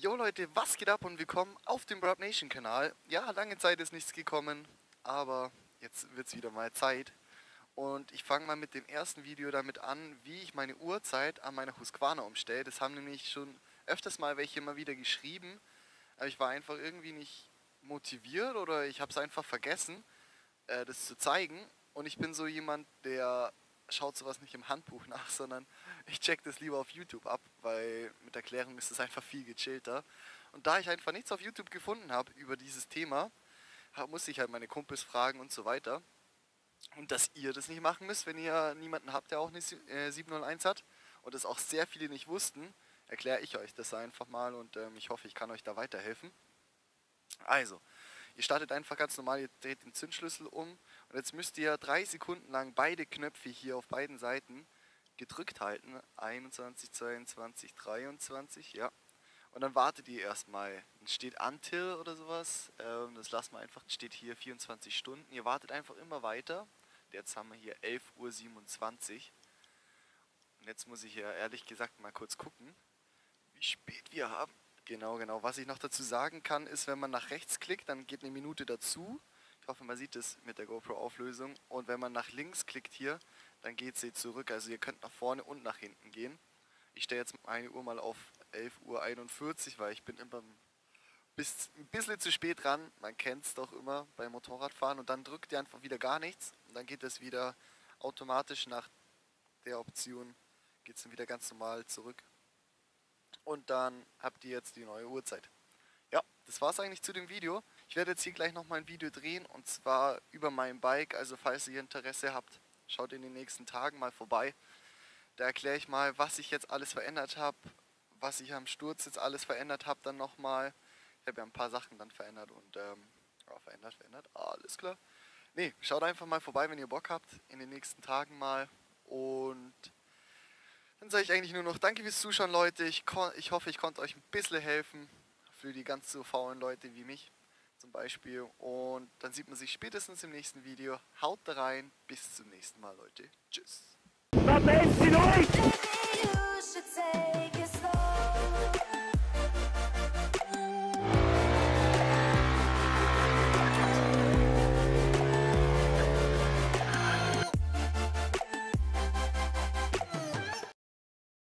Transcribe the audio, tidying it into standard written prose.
Jo Leute, was geht ab und willkommen auf dem Broad Nation Kanal. Ja, lange Zeit ist nichts gekommen, aber jetzt wird es wieder mal Zeit. Und ich fange mal mit dem ersten Video damit an, wie ich meine Uhrzeit an meiner Husqvarna umstelle. Das haben nämlich schon öfters mal welche immer wieder geschrieben, aber ich war einfach irgendwie nicht motiviert oder ich habe es einfach vergessen, das zu zeigen. Und ich bin so jemand, der schaut sowas nicht im Handbuch nach, sondern ich check das lieber auf YouTube ab, weil mit Erklärung ist es einfach viel gechillter. Und da ich einfach nichts auf YouTube gefunden habe über dieses Thema, musste ich halt meine Kumpels fragen und so weiter. Und dass ihr das nicht machen müsst, wenn ihr niemanden habt, der auch eine 701 hat und das auch sehr viele nicht wussten, erkläre ich euch das einfach mal und ich hoffe, ich kann euch da weiterhelfen. Also, ihr startet einfach ganz normal, ihr dreht den Zündschlüssel um und jetzt müsst ihr 3 Sekunden lang beide Knöpfe hier auf beiden Seiten gedrückt halten. 21, 22, 23, ja. Und dann wartet ihr erstmal. Dann steht Until oder sowas. Das lassen wir einfach. Steht hier 24 Stunden. Ihr wartet einfach immer weiter. Jetzt haben wir hier 11:27 Uhr. Und jetzt muss ich ja ehrlich gesagt mal kurz gucken, wie spät wir haben. Genau. Was ich noch dazu sagen kann, ist, wenn man nach rechts klickt, dann geht eine Minute dazu. Ich hoffe, man sieht es mit der GoPro-Auflösung. Und wenn man nach links klickt hier, dann geht sie zurück. Also ihr könnt nach vorne und nach hinten gehen. Ich stelle jetzt meine Uhr mal auf 11:41 Uhr, weil ich bin immer ein bisschen zu spät dran. Man kennt es doch immer beim Motorradfahren. Und dann drückt ihr einfach wieder gar nichts. Und dann geht es wieder automatisch nach der Option, geht es dann wieder ganz normal zurück. Und dann habt ihr jetzt die neue Uhrzeit. Ja, das war's eigentlich zu dem Video. Ich werde jetzt hier gleich nochmal ein Video drehen und zwar über mein Bike. Also falls ihr Interesse habt, schaut in den nächsten Tagen mal vorbei. Da erkläre ich mal, was ich jetzt alles verändert habe, was ich am Sturz jetzt alles verändert habe dann nochmal. Ich habe ja ein paar Sachen dann verändert und verändert, alles klar. Nee, schaut einfach mal vorbei, wenn ihr Bock habt, in den nächsten Tagen mal. Und dann sage ich eigentlich nur noch danke fürs Zuschauen, Leute. Ich hoffe, ich konnte euch ein bisschen helfen. Für die ganz so faulen Leute wie mich zum Beispiel. Und dann sieht man sich spätestens im nächsten Video. Haut rein. Bis zum nächsten Mal, Leute. Tschüss. Was ist denn euch?